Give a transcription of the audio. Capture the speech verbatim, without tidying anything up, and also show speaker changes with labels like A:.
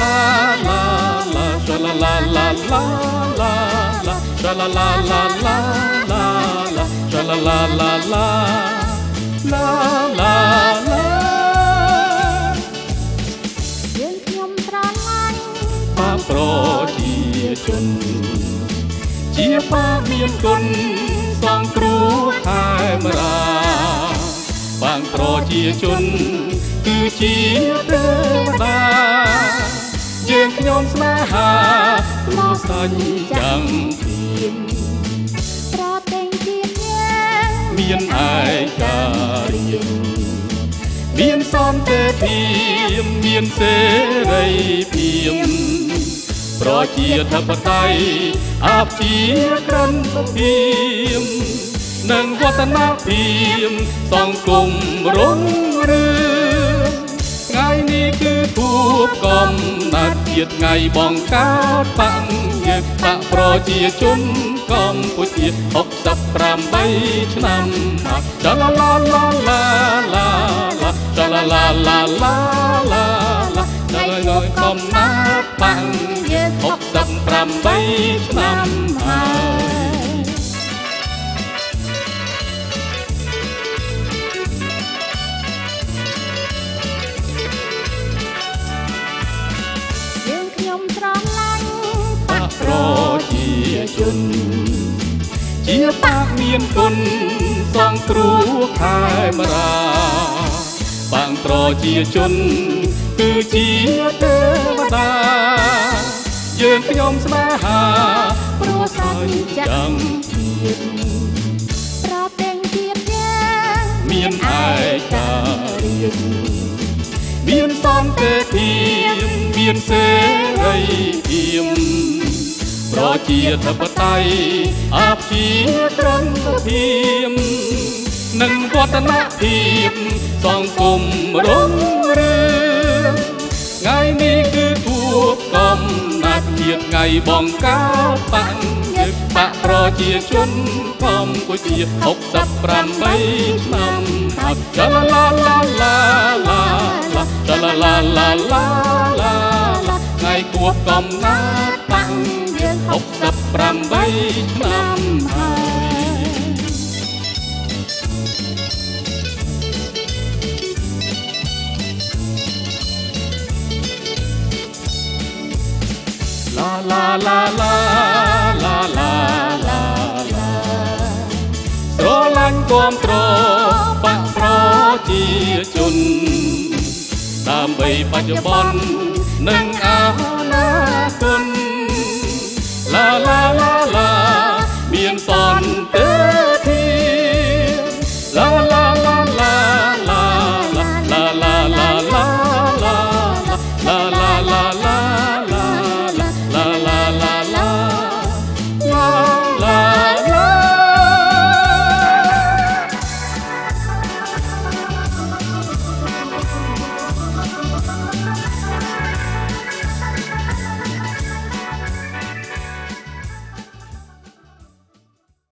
A: la la la sha la la la la la la sha la la la la la la sha la la la la la la la
B: យើងខ្ញុំស្រឡាញ់
A: បាប្រជាជនជាបាមានគុណសង្គ្រោះខែមរាបាងប្រជាជនគឺជាទេវតាយើងខ្ញុំស្នេហាមកសាច់ចាំពីម
B: ប្រទេសជាតិយើង
A: មានឯការៀងមានសន្តិភាពមានសេរីភាពប្រជាធិបតេយ្យអព្យាក្រឹតភាពនិងវឌ្ឍនភាពសង្គមរុងរឿងថ្ងៃនេះគឺខួបកំណត់ជាតិថ្ងៃបង្កើតបកយើងបកប្រជាជនកម្ពុជាហុកសិបប្រាំបីឆ្នាំចលឡាឡាឡាឡាឡាចលឡាឡាឡាឡាឡាចលឡាកំណត់បកយើងហុកសិបប្រាំបីឆ្នាំហើយ
B: យើងខ្ញុំស្រឡាញ់
A: ប្រជាជនជាបាក់មានគុណសង្គ្រោះខែមរាបាងប្រជាជនគឺជាទេវតាយើងខ្ញុំស្នេហាព្រោះសញ្ចាំជាតិ
B: ប្រទេសជាតិយើង
A: មានឯការៀងមានសន្តិភាពមានសេរីភាពប្រជាធិបតេយ្យអព្យាក្រឹតភាពនិងវឌ្ឍនភាពសង្គមរុងរឿងថ្ងៃនេះគឺខួបកំណត់ជាតិថ្ងៃបង្កើតបកយើងបកប្រជាជនកម្ពុជាហុកសិបប្រាំបីឆ្នាំហើយចលឡាឡាឡាឡាឡាចលឡាឡាឡាឡាឡាថ្ងៃខួបកំណត់បកយើងហុកសិបប្រាំបីឆ្នាំហើយឡាឡាឡាឡាឡាឡាឡាឡាស្រឡាញ់គាំទ្របកប្រជាជនដើម្បីបច្ចុប្បន្ននិងអនាគត